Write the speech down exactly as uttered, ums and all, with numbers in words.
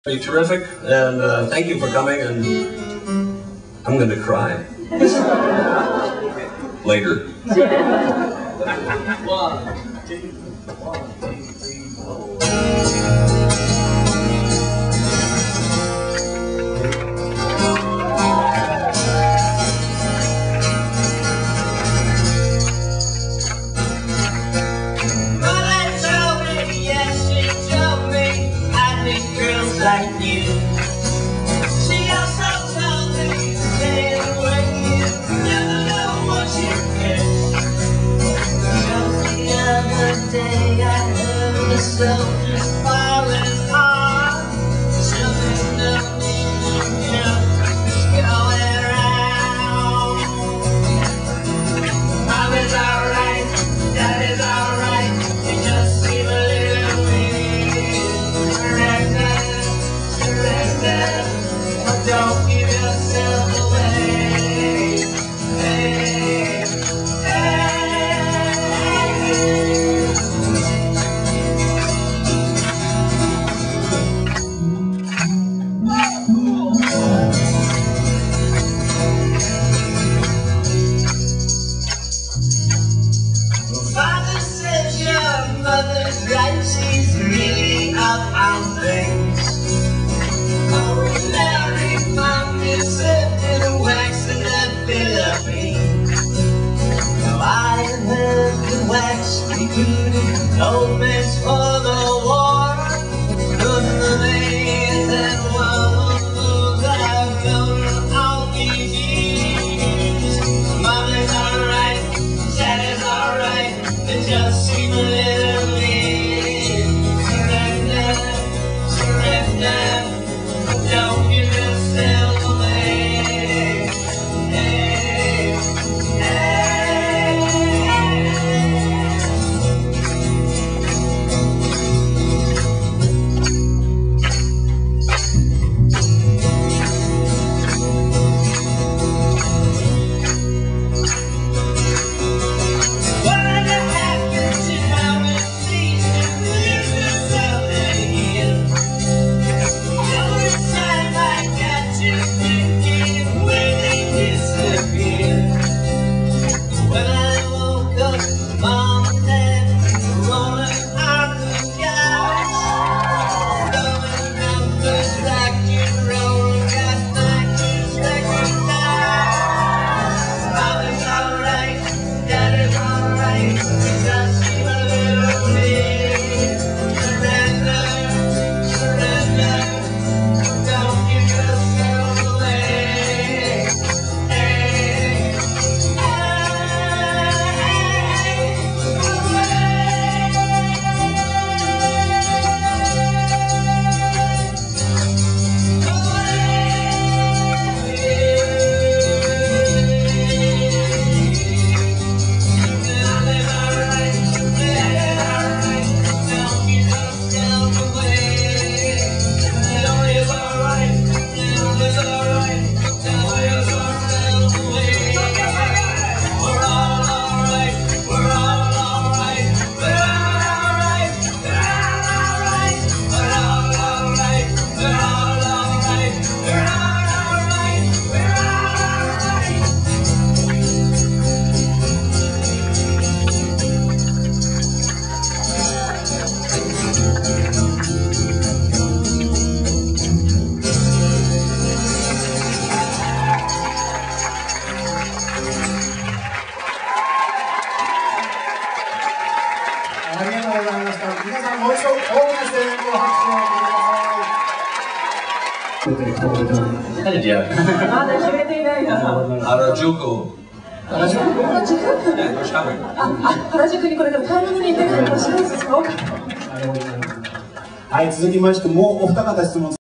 Pretty terrific, and uh, thank you for coming, and I'm going to cry. Later. One, two, one, two, three, four. Like you, she also told me to stay away. You never know what you get. Just the other day I heard myself just falling hard. Something nothing is going around. Mom is alright, Dad is alright. You just seem a little weird. Don't give yourself away. Hey, hey. Father says your mother's right, she's really up on things. Old man's for the war. Good for days and woes I've known all these years. Mommy's alright, Daddy's alright. They just seem a little weird. Surrender, surrender. Don't give yourself away. Hey, hey, Yeah. Harajuku. Harajuku? Yeah, we're shopping. 原宿にこれから買い物に行ってるの知らないですか？はい、続きましてもうお二方質問